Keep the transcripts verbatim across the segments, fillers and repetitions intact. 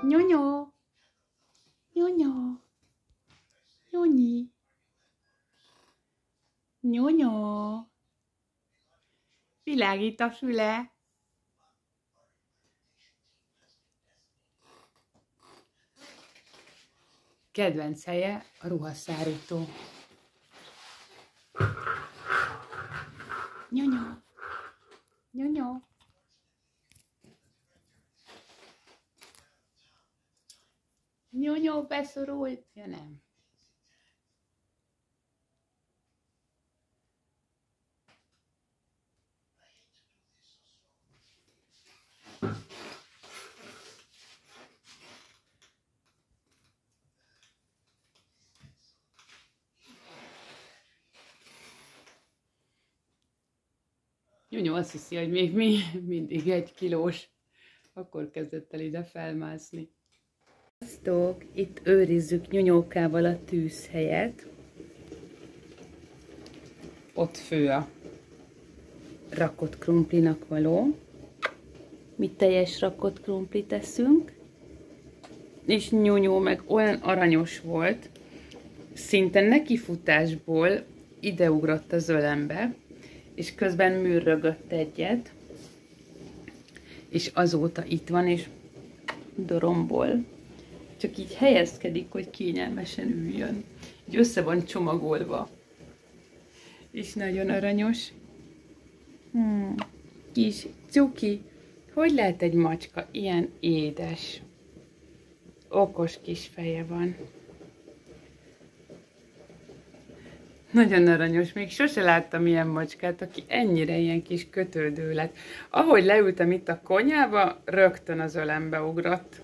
Nyonyó. Nyonyó. Nyonyi. Nyonyó. Világít a füle. Kedvenc helye a ruhaszárító. Nyonyó. Nyonyó. Nyonyó beszorult. Ja nem. Nyonyó azt hiszi, hogy még mi mindig egy kilós. Akkor kezdett el ide felmászni. Sziasztok! Itt őrizzük Nyonyókával a tűzhelyet. Ott fő a rakott krumplinak való. Mi teljes rakott krumplit teszünk. És Nyonyó meg olyan aranyos volt, szinte nekifutásból ideugrott az ölembe, és közben műrögött egyet, és azóta itt van, és dorombol. Csak így helyezkedik, hogy kényelmesen üljön. Így össze van csomagolva. És nagyon aranyos. Hmm. Kis cuki. Hogy lehet egy macska ilyen édes? Okos kis feje van. Nagyon aranyos, még sose láttam ilyen macskát, aki ennyire ilyen kis kötődő lett. Ahogy leültem itt a konyhába, rögtön az ölembe ugrott.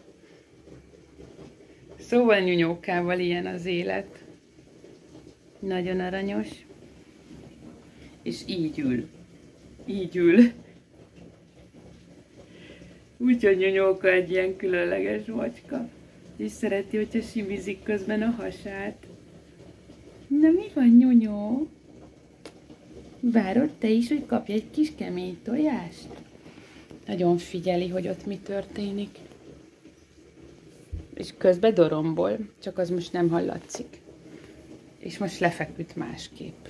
Szóval Nyonyókával ilyen az élet. Nagyon aranyos. És így ül. Így ül. Úgyhogy Nyonyóka egy ilyen különleges macska. És szereti, hogyha simizik közben a hasát. Na mi van, Nyonyó? Várod te is, hogy kapj egy kis kemény tojást? Nagyon figyeli, hogy ott mi történik. És közben dorombol, csak az most nem hallatszik. És most lefeküdt másképp.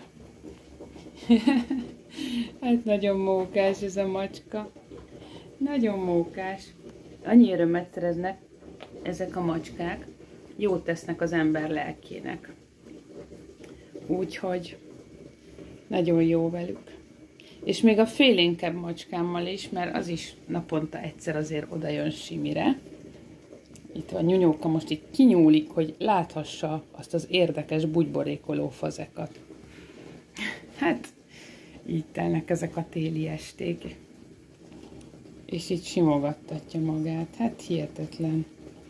Hát nagyon mókás ez a macska. Nagyon mókás. Annyi örömet szereznek ezek a macskák, jót tesznek az ember lelkének. Úgyhogy nagyon jó velük. És még a félénkebb macskámmal is, mert az is naponta egyszer azért odajön simire. Itt van Nyonyóka, most itt kinyúlik, hogy láthassa azt az érdekes bugyborékoló fazekat. Hát, így telnek ezek a téli esték. És itt simogattatja magát. Hát hihetetlen.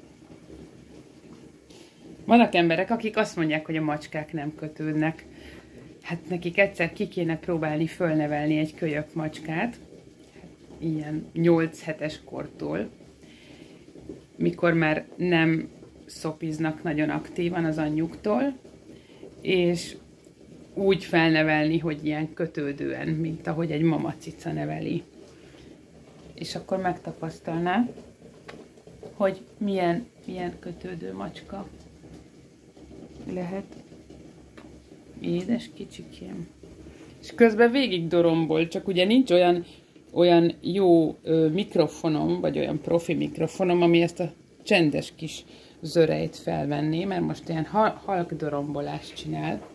Vannak emberek, akik azt mondják, hogy a macskák nem kötődnek. Hát nekik egyszer ki kéne próbálni fölnevelni egy kölyök macskát, ilyen nyolc hetes kortól, mikor már nem szopiznak nagyon aktívan az anyjuktól, és úgy felnevelni, hogy ilyen kötődően, mint ahogy egy mamacica neveli. És akkor megtapasztalná, hogy milyen, milyen kötődő macska lehet. Édes kicsikém. És közben végig dorombol, csak ugye nincs olyan, olyan jó ö, mikrofonom, vagy olyan profi mikrofonom, ami ezt a csendes kis zörejt felvenné, mert most ilyen hal halk dorombolást csinál.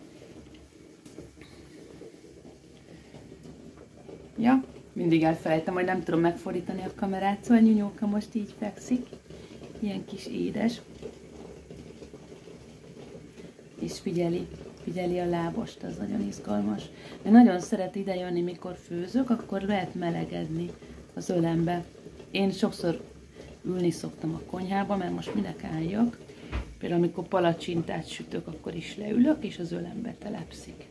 Ja, mindig elfelejtem, hogy nem tudom megfordítani a kamerát, szóval Nyonyóka most így fekszik. Ilyen kis édes. És figyeli, figyeli a lábost, az nagyon izgalmas. Mert nagyon szeret ide jönni, mikor főzök, akkor lehet melegedni az ölembe. Én sokszor ülni szoktam a konyhába, mert most minek álljak. Például amikor palacsintát sütök, akkor is leülök, és az ölembe telepszik.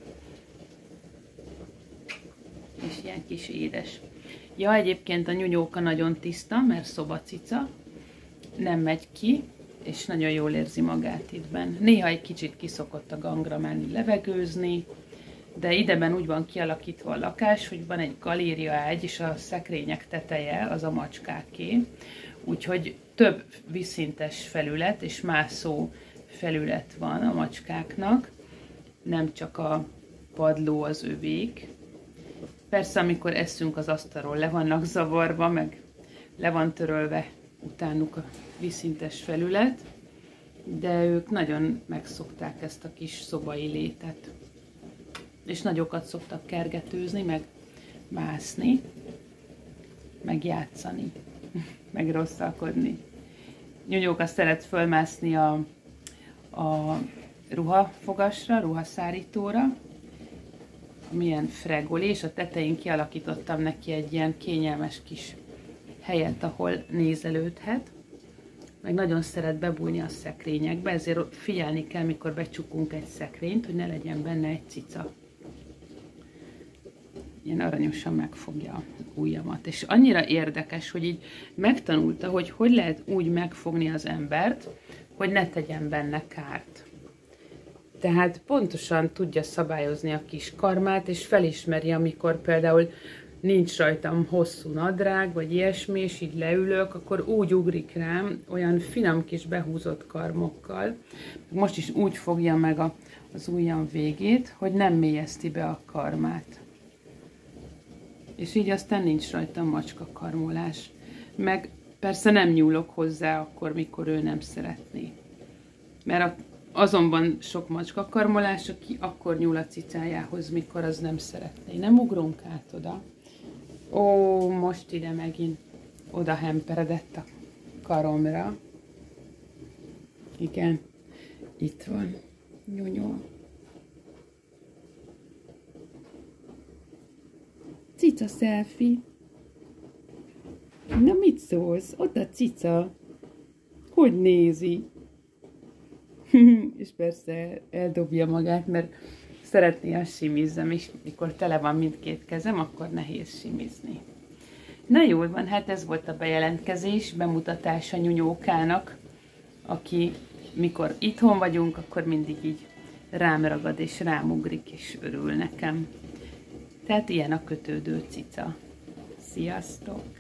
És ilyen kis édes. Ja, egyébként a Nyonyóka nagyon tiszta, mert szobacica, nem megy ki, és nagyon jól érzi magát ittben. Néha egy kicsit kiszokott a gangra menni levegőzni, de ideben úgy van kialakítva a lakás, hogy van egy galéria ágy, és a szekrények teteje az a macskáké. Úgyhogy több vízszintes felület és mászó felület van a macskáknak, nem csak a padló az övék. Persze, amikor eszünk az asztalról, le vannak zavarva, meg le van törölve utánuk a vízszintes felület, de ők nagyon megszokták ezt a kis szobai létet. És nagyokat szoktak kergetőzni, meg mászni, meg játszani, meg rosszalkodni. Nyunyóka szeret fölmászni a, a ruhafogasra, ruhaszárítóra, milyen fregoli, és a tetején kialakítottam neki egy ilyen kényelmes kis helyet, ahol nézelődhet. Meg nagyon szeret bebújni a szekrényekbe, ezért figyelni kell, mikor becsukunk egy szekrényt, hogy ne legyen benne egy cica. Ilyen aranyosan megfogja a ujjamat. És annyira érdekes, hogy így megtanulta, hogy hogy lehet úgy megfogni az embert, hogy ne tegyen benne kárt. Tehát pontosan tudja szabályozni a kis karmát, és felismeri, amikor például nincs rajtam hosszú nadrág, vagy ilyesmi, és így leülök, akkor úgy ugrik rám, olyan finom kis behúzott karmokkal. Most is úgy fogja meg a, az ujjam végét, hogy nem mélyezti be a karmát. És így aztán nincs rajtam macska karmolás. Meg persze nem nyúlok hozzá akkor, mikor ő nem szeretné. Mert a, azonban sok macska karmolás, aki akkor nyúl a cicájához, mikor az nem szeretné. Nem ugrunk át oda. Ó, most ide megint oda hemperedett a karomra. Igen, itt van. Nyúnyó. Cica selfie. Na mit szólsz? Ott a cica. Hogy nézi? És persze eldobja magát, mert szeretné, azt simizzem, és mikor tele van mindkét kezem, akkor nehéz simizni. Na jól van, hát ez volt a bejelentkezés, bemutatása Nyunyókának, aki mikor itthon vagyunk, akkor mindig így rám ragad és rám ugrik, és örül nekem. Tehát ilyen a kötődő cica. Sziasztok!